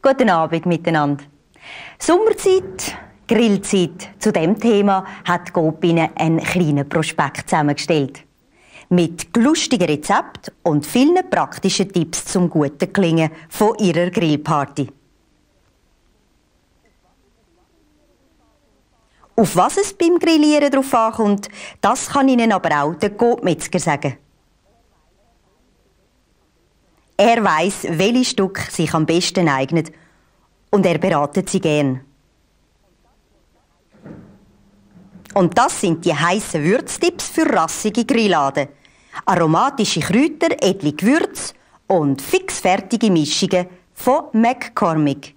Guten Abend miteinander. Sommerzeit, Grillzeit. Zu diesem Thema hat Coop Ihnen einen kleinen Prospekt zusammengestellt. Mit lustigen Rezepten und vielen praktischen Tipps zum guten Gelingen von Ihrer Grillparty. Auf was es beim Grillieren drauf ankommt, das kann Ihnen aber auch der Coop-Metzger sagen. Er weiss, welche Stücke sich am besten eignen und er beratet sie gern. Und das sind die heissen Würztipps für rassige Grilladen. Aromatische Kräuter, edle Gewürze und fixfertige Mischungen von McCormick.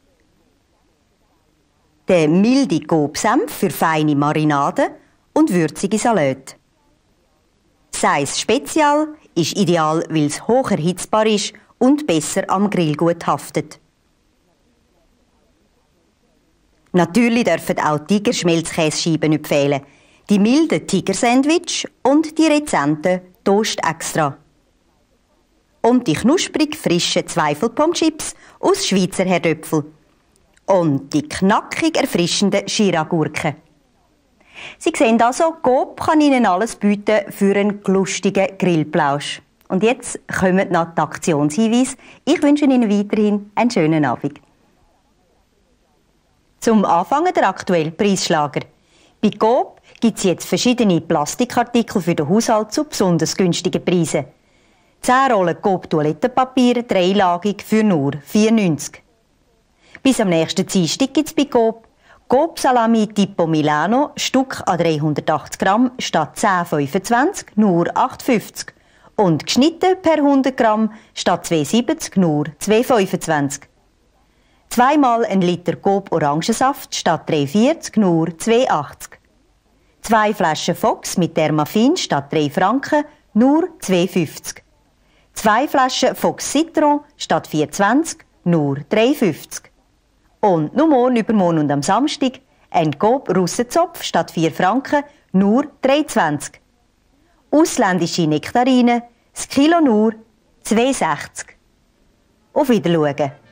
Der milde Coop-Senf für feine Marinaden und würzige Salate. Size Spezial ist ideal, weil es hoch erhitzbar ist und besser am Grill gut haftet. Natürlich dürfen auch Tigerschmelzkäsescheiben nicht fehlen, die milden Tigersandwich und die rezenten Toast Extra. Und die knusprig frischen Zweifelpommchips aus Schweizer Herdöpfel. Und die knackig erfrischenden Schiragurken. Sie sehen also, Coop kann Ihnen alles bieten für einen lustigen Grillplausch. Und jetzt kommen noch die Aktionshinweise. Ich wünsche Ihnen weiterhin einen schönen Abend. Zum Anfangen der aktuelle Preisschlager. Bei Coop gibt es jetzt verschiedene Plastikartikel für den Haushalt zu besonders günstigen Preisen. 10 Rollen Coop Toilettenpapier, dreilagig für nur 4,90 €. Bis am nächsten Dienstag gibt es bei Coop Salami Tipo Milano, Stück an 380 Gramm statt 10,25 nur 8,50 €. Und geschnitten per 100 Gramm statt 2,70 nur 2,25 €. Zweimal 1 Liter Coop Orangensaft statt 3,40 nur 2,80 €. 2 Flaschen Fox mit Thermafin statt 3 Franken nur 2,50 €. 2 Flaschen Fox Citron statt 4,20 nur 3,50 €. Und nur morgen, übermorgen und am Samstag ein Coop Russenzopf statt 4 Franken nur 3,20 €. Ausländische Nektarinen, das Kilo nur 2,60 €. Auf Wiedersehen.